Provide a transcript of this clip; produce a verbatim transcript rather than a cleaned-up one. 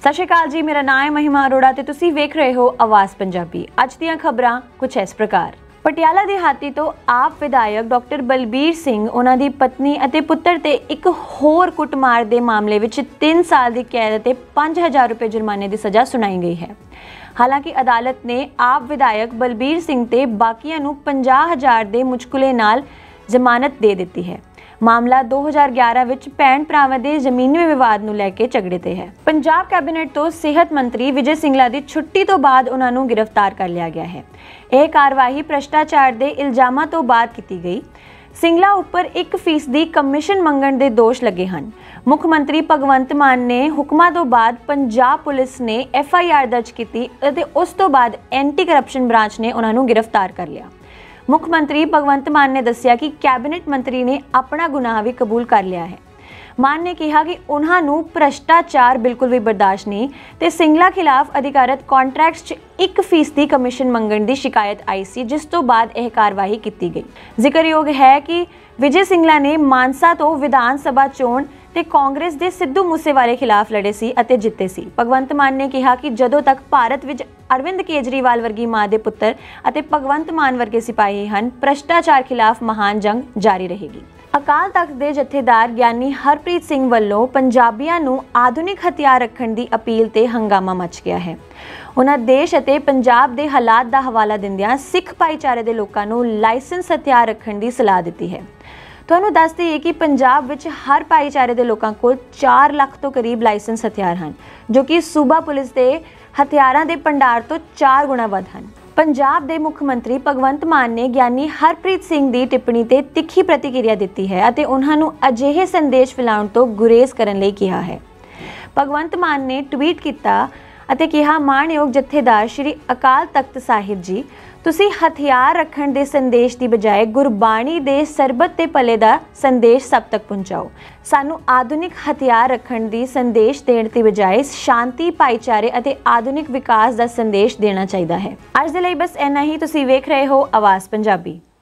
सत श्री अकाल जी, मेरा नाम है महिमा अरोड़ा ते तुसी वेख रहे हो आवाज़ पंजाबी। अज दीयां खबरां कुछ इस प्रकार। पटियाला देहाती तो आप विधायक डॉक्टर बलबीर सिंह, उन्हां दी पत्नी अते पुत्तर ते एक होर कुटमार दे मामले विच तीन साल दी कैद ते पांच हज़ार रुपये जुर्माने की सज़ा सुनाई गई है। हालांकि अदालत ने आप विधायक बलबीर सिंह ते बाकियां नूं पचास हज़ार दे मुचकुले नाल जमानत दे दी है। मामला दो हज़ार ग्यारह विच भैण भरावां दे जमीनी विवाद नूं लैके झगड़े ते है। पंजाब कैबिनेट तो सेहत मंत्री विजय सिंगला दी छुट्टी तो बाद उन्हां नूं गिरफ्तार कर लिया गया है। यह कार्रवाई भ्रष्टाचार दे इल्जामां तो बाद की गई। सिंगला उपर एक फीसदी कमीशन मंगण दे दोष लगे हैं। मुख मंत्री भगवंत मान ने हुक्मां तो बाद पंजाब पुलिस ने एफ आई आर दर्ज की और उस तो बाद एंटी करप्शन ब्रांच ने उन्हां नूं गिरफ्तार कर लिया। मुख मंत्री भगवंत मान ने दस्सिया कि कैबिनेट मंत्री ने अपना गुनाह भी कबूल कर लिया है। मान ने कहा कि उन्हां नूं भ्रष्टाचार बिल्कुल भी बर्दाश्त नहीं ते सिंगला खिलाफ अधिकारत कॉन्ट्रैक्ट्स च एक फीसदी कमीशन मंगण की शिकायत आई सी, जिस तो बाद यह कार्रवाई की गई। जिक्रयोग है कि विजय सिंगला ने मानसा तो विधान सभा चोण ते कांग्रेस दे सिद्धू मूसेवाले खिलाफ लड़े सी अते जिते सी। भगवंत मान ने कहा कि जदों तक भारत विच अरविंद केजरीवाल वर्गी मां दे पुत्तर अते भगवंत मान वर्गे सिपाही हैं, भ्रष्टाचार खिलाफ महान जंग जारी रहेगी। अकाल तख्त दे जथेदार ज्ञानी हरप्रीत सिंह वल्लों पंजाबियां नूं आधुनिक हथियार रखण दी अपील ते हंगामा मच गया है। उन्हां देश अते पंजाब दे हालात दा हवाला दिंदियां सिख भाईचारे दे लोकां नूं लाइसेंस हथियार रखण दी सलाह दित्ती है। तुहानूं दस दईए कि पंजाब विच हर भाईचारे दे लोकां कोल चार लाख तो करीब लाइसेंस हथियार हैं, जो कि सूबा पुलिस दे हथियारां दे भंडार तो चार गुणा वध हैं। पंजाब दे मुख मंत्री भगवंत मान ने ज्ञानी हरप्रीत सिंह दी टिप्पणी ते तिखी प्रतिक्रिया दित्ती है अते उन्हां नूं अजिहे संदेश फैलाउण तो गुरेज करन लई कहा है। भगवंत मान ने ट्वीट किया अते कहा, माणयोग जथेदार श्री अकाल तख्त साहिब जी, तुसी हथियार रखण दे संदेश की बजाय गुरबाणी दे सरबत ते भले दा संदेश सब तक पहुँचाओ। सानू आधुनिक हथियार रखण दी संदेश देण दी बजाय शांति, भाईचारे अते आधुनिक विकास का संदेश देना चाहिए है। अज दे लई बस इन्ना ही। तुसी वेख रहे हो आवाज़ पंजाबी।